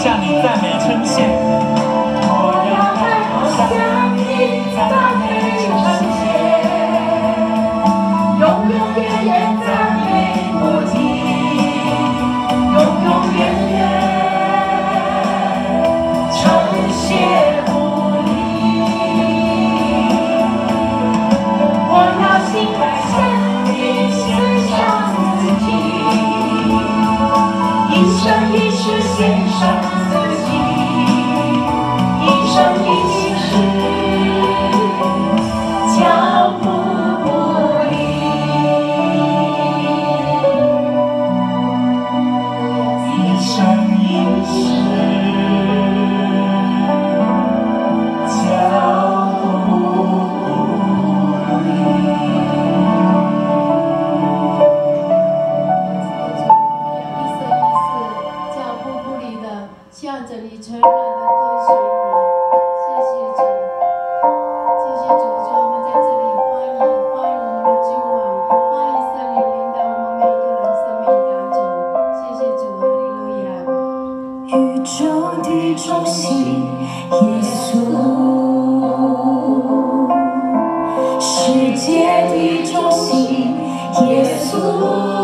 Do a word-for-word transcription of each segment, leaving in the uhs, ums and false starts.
向你赞美称谢。我要抬头向你赞美称谢，永永远远赞美不停，永永远远称谢不离。我要心来向你献上自己，一生一世献上自己，一生一世脚步不离，一生一世脚步不离。 向着你诚然的跟随你，谢谢主，谢谢主，主我们在这里欢迎欢迎我们的君王，欢迎圣灵领导我们每一个人生命当中，谢谢主，哈利路亚。 宇宙的中心，耶稣，世界的中心，耶稣。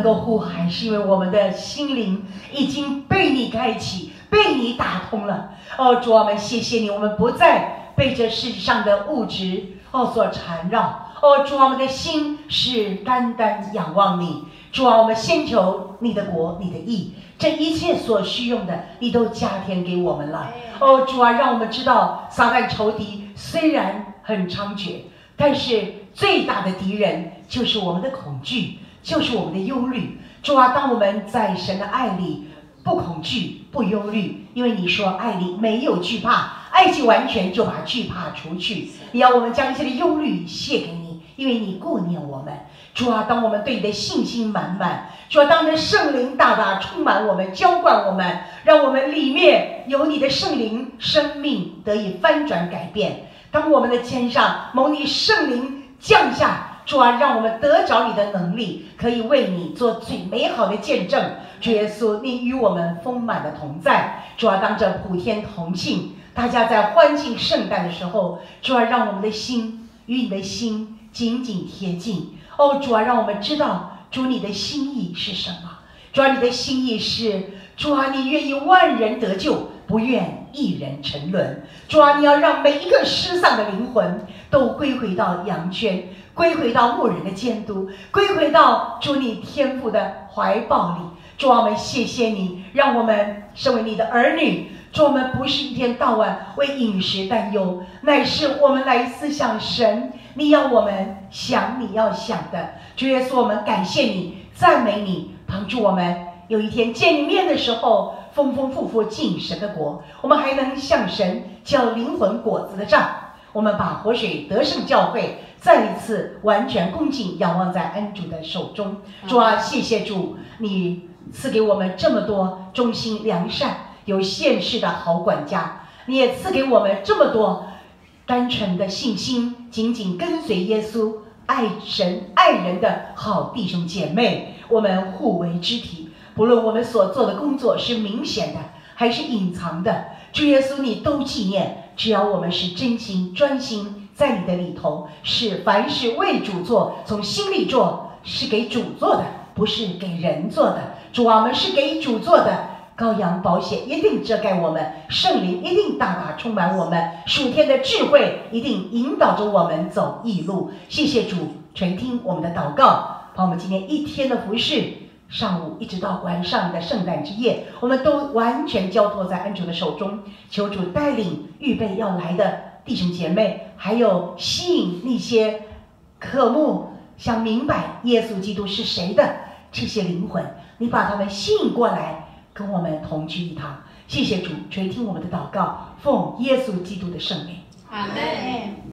够呼喊，是因为我们的心灵已经被你开启，被你打通了。哦，主啊，我们谢谢你，我们不再被这世上的物质哦所缠绕。哦，主啊，我们的心是单单仰望你。主啊，我们先求你的国，你的义，这一切所需用的，你都加添给我们了。哦，主啊，让我们知道，撒旦仇敌虽然很猖獗，但是最大的敌人就是我们的恐惧，就是我们的忧虑。主啊，当我们在神的爱里不恐惧不忧虑，因为你说爱里没有惧怕，爱既完全就把惧怕除去。你要我们将一切的忧虑卸给你，因为你顾念我们。主啊，当我们对你的信心满满，主啊，当你的圣灵大大充满我们，浇灌我们，让我们里面有你的圣灵，生命得以翻转改变。当我们的肩上蒙你圣灵降下，主啊，让我们得着你的能力，可以为你做最美好的见证。主耶稣，你与我们丰满的同在。主啊，当这普天同庆，大家在欢庆圣诞的时候，主啊，让我们的心与你的心紧紧贴近。哦，主啊，让我们知道主你的心意是什么。主啊，你的心意是，主啊，你愿意万人得救，不愿一人沉沦。主啊，你要让每一个失丧的灵魂都归回到羊圈，归回到牧人的监督，归回到主你天父的怀抱里。主啊，我们谢谢你，让我们身为你的儿女，主，我们不是一天到晚为饮食担忧，乃是我们来思想神，你要我们想你要想的。主耶稣，我们感谢你，赞美你，帮助我们有一天见你面的时候，丰丰富富进神的国，我们还能向神交灵魂果子的账。我们把活水得胜教会再一次完全恭敬仰望在恩主的手中。主啊，谢谢主，你赐给我们这么多忠心良善有现世的好管家，你也赐给我们这么多单纯的信心，紧紧跟随耶稣爱神爱人的好弟兄姐妹。我们互为肢体，不论我们所做的工作是明显的还是隐藏的，主耶稣你都纪念。只要我们是真心专心在你的里头，是凡事为主做，从心里做，是给主做的，不是给人做的。主啊，我们是给主做的，羔羊宝血一定遮盖我们，圣灵一定大大充满我们，属天的智慧一定引导着我们走义路。谢谢主垂听我们的祷告，把我们今天一天的服事，上午一直到晚上的圣诞之夜，我们都完全交托在恩主的手中。求主带领预备要来的弟兄姐妹，还有吸引那些渴慕想明白耶稣基督是谁的这些灵魂，你把他们吸引过来，跟我们同居一堂。谢谢主垂听我们的祷告，奉耶稣基督的圣名， 阿们。